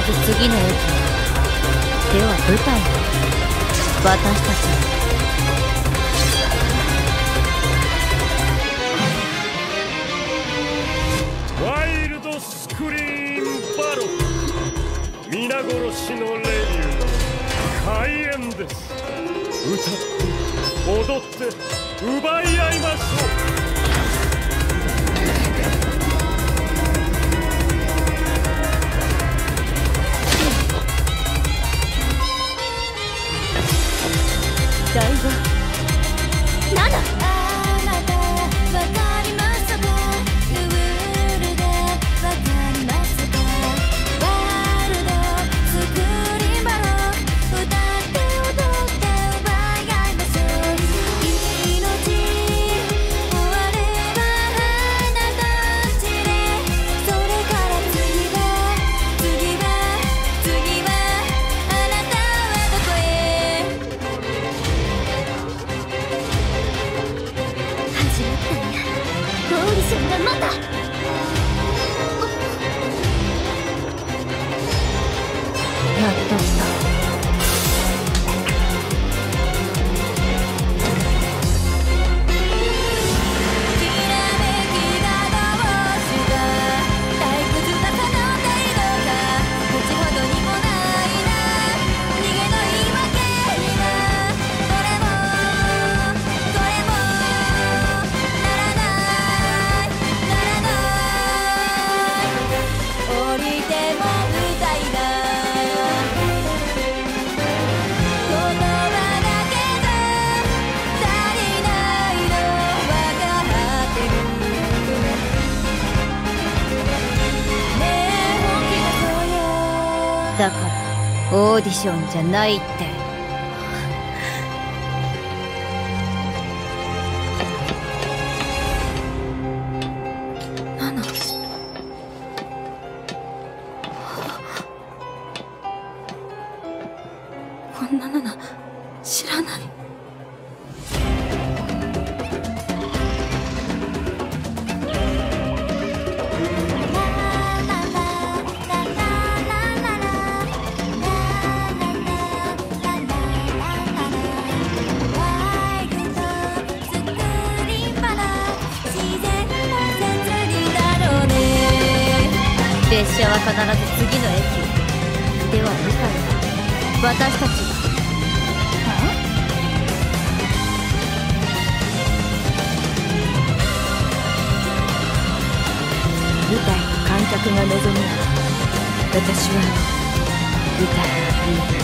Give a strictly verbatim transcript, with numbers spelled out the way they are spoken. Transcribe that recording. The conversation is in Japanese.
ず次の駅では舞台は私たちのワイルドスクリーンバロック、皆殺しのレビュー開演です。歌って踊って奪い合いましょう。 だいぶなんだ。 あなたわかりますか、ルールでわかりますか、ワールドスクリーンバロック、歌って踊って奪い合いましょう。命終わればあなたたちで、それから次は次は次はあなたはどこへ。始まったんや、オーディションがまた。 やっと来た。 きらめきがどうした退屈さ頼んでいいのか、口ほどにもないな逃げの言い訳にな、どれもどれもならないならない降りても歌いだ言葉だけじゃ足りないのわかってるねえ本気だそうよ。 だからオーディションじゃないって。 ナナこんなナナ知らない。 列車は必ず次の駅では舞台は私たちが。舞台に観客が望むなら私は舞台を見る。